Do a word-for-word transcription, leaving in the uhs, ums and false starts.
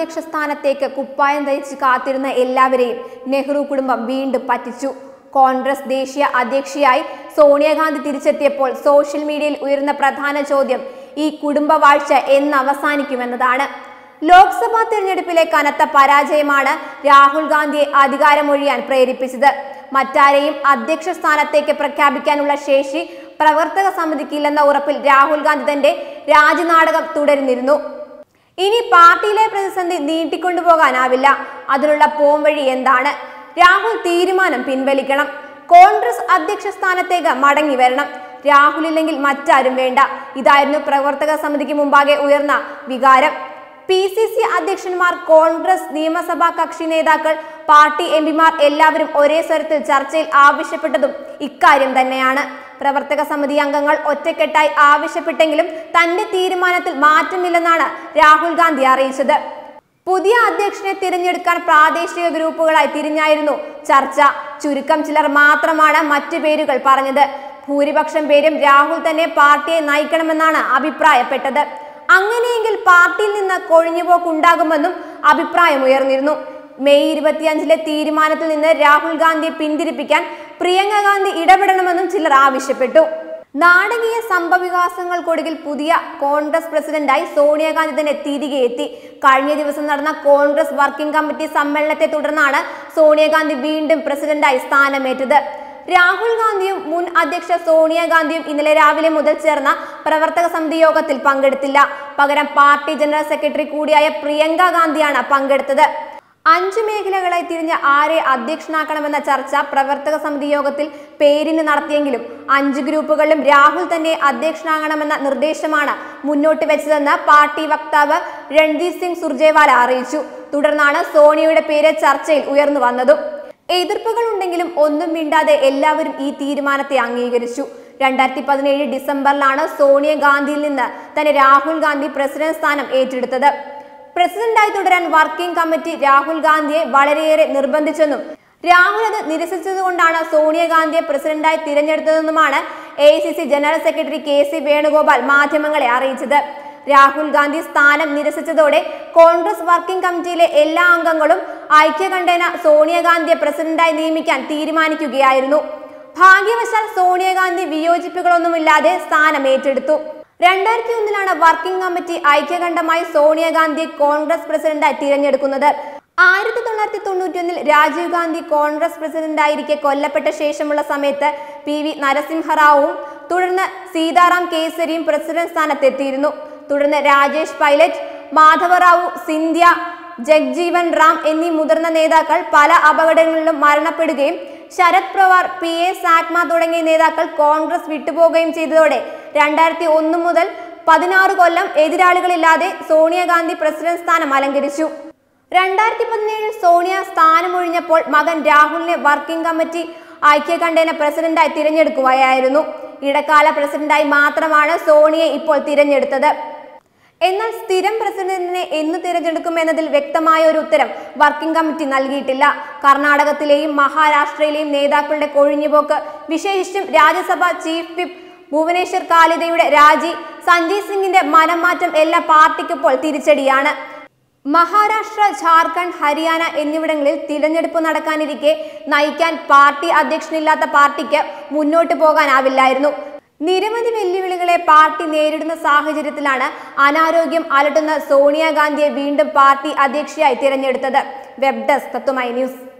അധ്യക്ഷ സ്ഥാനത്തേക്ക് കുപ്പായം ധരിച്ച് കാത്തിരുന്ന എല്ലാവരെയും നെഹ്റു കുടുംബം വീണ്ടും പറ്റിച്ചു. കോൺഗ്രസ് ദേശീയ അധ്യക്ഷയായി സോണിയാഗാന്ധി തിരിച്ചെത്തിയപ്പോൾ സോഷ്യൽ മീഡിയയിൽ ഉയർന്ന പ്രധാന ചോദ്യം ഈ കുടുംബവാഴ്ച എന്ന് അവസാനിക്കുമെന്നതാണ്. ലോക്സഭാ തിരഞ്ഞെടുപ്പിലെ കനത്ത പരാജയമാണ് രാഹുൽ ഗാന്ധിയെ അധികാരമൊഴിയാൻ പ്രേരിപ്പിച്ചത്. മറ്റാരെയും അധ്യക്ഷ സ്ഥാനത്തേക്ക് പ്രഖ്യാപിക്കാനുള്ള ശേഷി പ്രവർത്തക സമിതിക്കില്ലെന്ന ഉറപ്പിൽ രാഹുൽ ഗാന്ധി തന്റെ രാജിനാടകം തുടരുന്നിരുന്നു. ഇനി പാർട്ടിയിലെ പ്രതിസന്ധി നീട്ടിക്കൊണ്ടുപോകാനാവില്ല. അതിനുള്ള പോംവഴി എന്താണ്? രാഹുൽ തീരുമാനം പിൻവലിക്കണം. കോൺഗ്രസ് അധ്യക്ഷ സ്ഥാനത്തേക്ക് മടങ്ങി വരണം. രാഹുൽ ഇല്ലെങ്കിൽ മറ്റാരും വേണ്ട. ഇതായിരുന്നു പ്രവർത്തക സമിതിക്ക് മുമ്പാകെ ഉയർന്ന വികാരം. പി സി സി അധ്യക്ഷന്മാർ, കോൺഗ്രസ് നിയമസഭാ കക്ഷി നേതാക്കൾ, പാർട്ടി എം പിമാർ എല്ലാവരും ഒരേ സ്വരത്തിൽ ചർച്ചയിൽ ആവശ്യപ്പെട്ടതും ഇക്കാര്യം തന്നെയാണ്. പ്രവർത്തക സമിതി അംഗങ്ങൾ ഒറ്റക്കെട്ടായി ആവശ്യപ്പെട്ടെങ്കിലും തന്റെ തീരുമാനത്തിൽ മാറ്റമില്ലെന്നാണ് രാഹുൽ ഗാന്ധി അറിയിച്ചത്. പുതിയ അധ്യക്ഷനെ തിരഞ്ഞെടുക്കാൻ പ്രാദേശിക ഗ്രൂപ്പുകളായി തിരിഞ്ഞായിരുന്നു ചർച്ച. ചുരുക്കം ചിലർ മാത്രമാണ് മറ്റു പേരുകൾ പറഞ്ഞത്. ഭൂരിപക്ഷം പേരും രാഹുൽ തന്നെ പാർട്ടിയെ നയിക്കണമെന്നാണ് അഭിപ്രായപ്പെട്ടത്. അങ്ങനെയെങ്കിൽ പാർട്ടിയിൽ നിന്ന് കൊഴിഞ്ഞുപോക്കുണ്ടാകുമെന്നും അഭിപ്രായമുയർന്നിരുന്നു. മെയ് ഇരുപത്തിയഞ്ചിലെ തീരുമാനത്തിൽ നിന്ന് രാഹുൽ ഗാന്ധിയെ പിന്തിരിപ്പിക്കാൻ പ്രിയങ്ക ഗാന്ധി ഇടപെടണമെന്നും ചിലർ ആവശ്യപ്പെട്ടു. നാടകീയ സംഭവവികാസങ്ങൾക്കൊടുവിൽ പുതിയ കോൺഗ്രസ് പ്രസിഡന്റായി സോണിയാഗാന്ധി തന്നെ തിരികെ എത്തി. കഴിഞ്ഞ ദിവസം നടന്ന കോൺഗ്രസ് വർക്കിംഗ് കമ്മിറ്റി സമ്മേളനത്തെ തുടർന്നാണ് സോണിയാഗാന്ധി വീണ്ടും പ്രസിഡന്റായി സ്ഥാനമേറ്റത്. രാഹുൽ ഗാന്ധിയും മുൻ അധ്യക്ഷ സോണിയാഗാന്ധിയും ഇന്നലെ രാവിലെ മുതൽ ചേർന്ന പ്രവർത്തക സമിതി യോഗത്തിൽ പങ്കെടുത്തില്ല. പകരം പാർട്ടി ജനറൽ സെക്രട്ടറി കൂടിയായ പ്രിയങ്ക ഗാന്ധിയാണ് പങ്കെടുത്തത്. അഞ്ചു മേഖലകളായി തിരിഞ്ഞ ആരെ അധ്യക്ഷനാക്കണമെന്ന ചർച്ച പ്രവർത്തക സമിതി യോഗത്തിൽ പേരിന് നടത്തിയെങ്കിലും അഞ്ച് ഗ്രൂപ്പുകളിലും രാഹുൽ തന്നെ അധ്യക്ഷനാകണമെന്ന നിർദ്ദേശമാണ് മുന്നോട്ട് വെച്ചതെന്ന് പാർട്ടി വക്താവ് രൺദീപ് സിംഗ് സുർജേവാല അറിയിച്ചു. തുടർന്നാണ് സോണിയയുടെ പേര് ചർച്ചയിൽ ഉയർന്നു വന്നതും. എതിർപ്പുകൾ ഉണ്ടെങ്കിലും ഒന്നും മിണ്ടാതെ എല്ലാവരും ഈ തീരുമാനത്തെ അംഗീകരിച്ചു. രണ്ടായിരത്തി പതിനേഴ് ഡിസംബറിലാണ് സോണിയ ഗാന്ധിയിൽ നിന്ന് തന്നെ രാഹുൽ ഗാന്ധി പ്രസിഡന്റ് സ്ഥാനം ഏറ്റെടുത്തത്. പ്രസിഡന്റായി തുടരാൻ വർക്കിംഗ് കമ്മിറ്റി രാഹുൽ ഗാന്ധിയെ വളരെയേറെ നിർബന്ധിച്ചെന്നും രാഹുൽ അത് നിരസിച്ചതുകൊണ്ടാണ് സോണിയാഗാന്ധിയെ പ്രസിഡന്റായി തിരഞ്ഞെടുത്തതെന്നുമാണ് A I C C general secretary K C Venugopal മാധ്യമങ്ങളെ അറിയിച്ചത്. രാഹുൽ ഗാന്ധി സ്ഥാനം നിരസിച്ചതോടെ കോൺഗ്രസ് വർക്കിംഗ് കമ്മിറ്റിയിലെ എല്ലാ അംഗങ്ങളും ഐക്യകണ്ഠേന സോണിയാഗാന്ധിയെ പ്രസിഡന്റായി നിയമിക്കാൻ തീരുമാനിക്കുകയായിരുന്നു. ഭാഗ്യവശാൽ സോണിയാഗാന്ധി വിയോജിപ്പുകളൊന്നുമില്ലാതെ സ്ഥാനം ഏറ്റെടുത്തു. രണ്ടായിരത്തി ഒന്നിലാണ് വർക്കിംഗ് കമ്മിറ്റി ഐക്യകണ്ഠമായി സോണിയാഗാന്ധിയെ കോൺഗ്രസ് പ്രസിഡന്റായി തിരഞ്ഞെടുക്കുന്നത്. ആയിരത്തി തൊള്ളായിരത്തി തൊണ്ണൂറ്റി ഒന്നിൽ രാജീവ് ഗാന്ധി കോൺഗ്രസ് പ്രസിഡന്റായിരിക്കെ കൊല്ലപ്പെട്ട ശേഷമുള്ള സമയത്ത് പി വി നരസിംഹറാവുവും തുടർന്ന് സീതാറാം കേസരിയും പ്രസിഡന്റ് സ്ഥാനത്തെത്തിയിരുന്നു. തുടർന്ന് രാജേഷ് പൈലറ്റ്, മാധവറാവു, സിന്ധ്യ, ജഗ്ജീവൻ റാം എന്നീ മുതിർന്ന നേതാക്കൾ പല അപകടങ്ങളിലും മരണപ്പെടുകയും ശരത് പവാർ, പി എ സാക്മ തുടങ്ങിയ നേതാക്കൾ കോൺഗ്രസ് വിട്ടുപോകുകയും ചെയ്തതോടെ രണ്ടായിരത്തി ഒന്ന് മുതൽ പതിനാറ് കൊല്ലം എതിരാളികളില്ലാതെ സോണിയാഗാന്ധി പ്രസിഡന്റ് സ്ഥാനം അലങ്കരിച്ചു. രണ്ടായിരത്തി പതിനേഴിൽ സോണിയ സ്ഥാനമൊഴിഞ്ഞപ്പോൾ മകൻ രാഹുലിനെ വർക്കിംഗ് കമ്മിറ്റി ഐക്യകണ്ഠേന പ്രസിഡന്റായി തിരഞ്ഞെടുക്കുകയായിരുന്നു. ഇടക്കാല പ്രസിഡന്റായി മാത്രമാണ് സോണിയെ ഇപ്പോൾ തിരഞ്ഞെടുത്തത്. എന്നാൽ സ്ഥിരം പ്രസിഡന്റിനെ എന്ന് തിരഞ്ഞെടുക്കുമെന്നതിൽ വ്യക്തമായ ഒരു ഉത്തരം വർക്കിംഗ് കമ്മിറ്റി നൽകിയിട്ടില്ല. കർണാടകത്തിലെയും മഹാരാഷ്ട്രയിലെയും നേതാക്കളുടെ കൊഴിഞ്ഞുപോക്ക്, വിശേഷിച്ചും രാജ്യസഭ ചീഫ് വിപ്പ് ഭുവനേശ്വർ കാലിതയുടെ രാജി, സഞ്ജയ് സിംഗിന്റെ മനംമാറ്റം എല്ലാ പാർട്ടിക്കിപ്പോൾ തിരിച്ചടിയാണ്. മഹാരാഷ്ട്ര, ജാർഖണ്ഡ്, ഹരിയാന എന്നിവിടങ്ങളിൽ തിരഞ്ഞെടുപ്പ് നടക്കാനിരിക്കെ നയിക്കാൻ പാർട്ടി അധ്യക്ഷനില്ലാത്ത പാർട്ടിക്ക് മുന്നോട്ട് പോകാനാവില്ലായിരുന്നു. നിരവധി വെല്ലുവിളികളെ പാർട്ടി നേരിടുന്ന സാഹചര്യത്തിലാണ് അനാരോഗ്യം അലട്ടുന്ന സോണിയാഗാന്ധിയെ വീണ്ടും പാർട്ടി അധ്യക്ഷയായി തിരഞ്ഞെടുത്തത്. വെബ് ഡെസ്ക് തത്തുമൈ ന്യൂസ്.